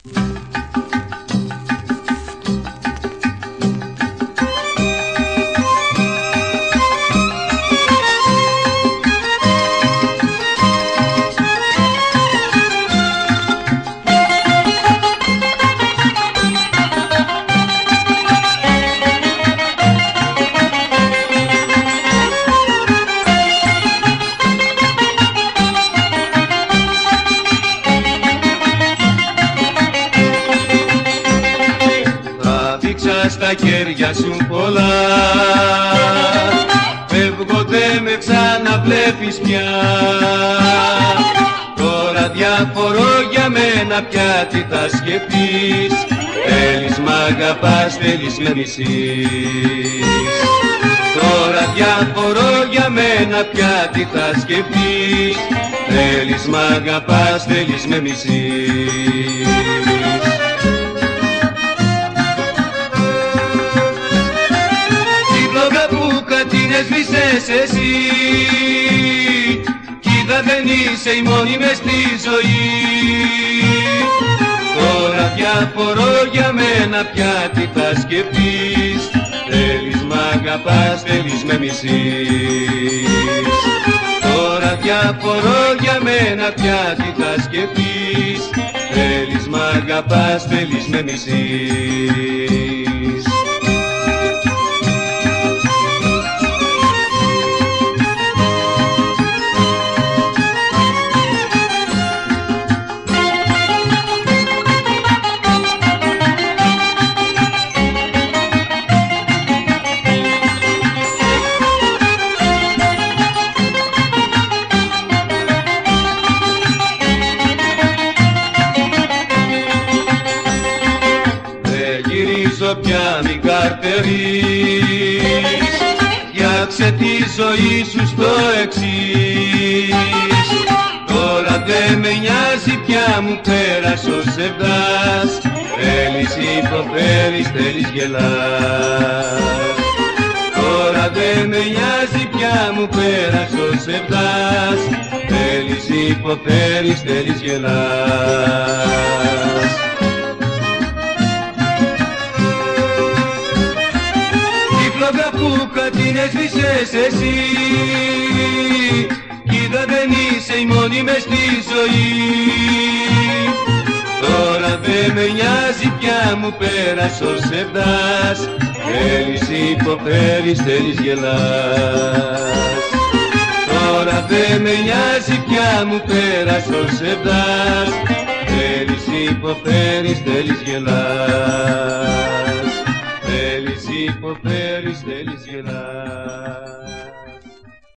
Στα χέρια σου πολλά, φεύγω δε με ξαναβλέπεις πια. Τώρα διαφορώ για μένα πια, τι θα σκεφτείς? Θέλεις μ' αγαπάς, θέλεις με μισείς. Τώρα διαφορώ για μένα πια, τι θα σκεφτείς? Θέλεις μ' αγαπάς, θέλεις με μισείς. Την έσβησες εσύ, κι είδα δεν είσαι η μόνη μες στη ζωή. Τώρα διαφορώ για μένα πια, τι θα σκεφτείς? Θέλεις μ' αγαπάς, θέλεις με μισείς. Τώρα διαφορώ για μένα πια, τι θα σκεφτείς? Θέλεις μ' αγαπάς, θέλεις με μισείς. Πια μην καρτερείς, φτιάξε τη ζωή σου στο εξής. Τώρα δε με νοιάζει πια, μου πέρασε ο σεβδάς. Θέλεις υποφέρεις, θέλεις γελάς. Τώρα δε με νοιάζει πια, μου πέρασε ο σεβδάς. Θέλεις υποφέρεις, θέλεις γελάς. Που την έσβησες εσύ, κι είδα δεν είσαι η μόνη μες στη ζωή. Τώρα δε με νοιάζει πια, μου πέρασε ο σεβδάς. Θέλεις υποφέρεις, θέλεις γελάς. Τώρα δε με νοιάζει πια, μου πέρασε ο σεβδάς. Θέλεις υποφέρεις, θέλεις γελάς. Θέλεις υποφέρεις, θέλεις γελάς.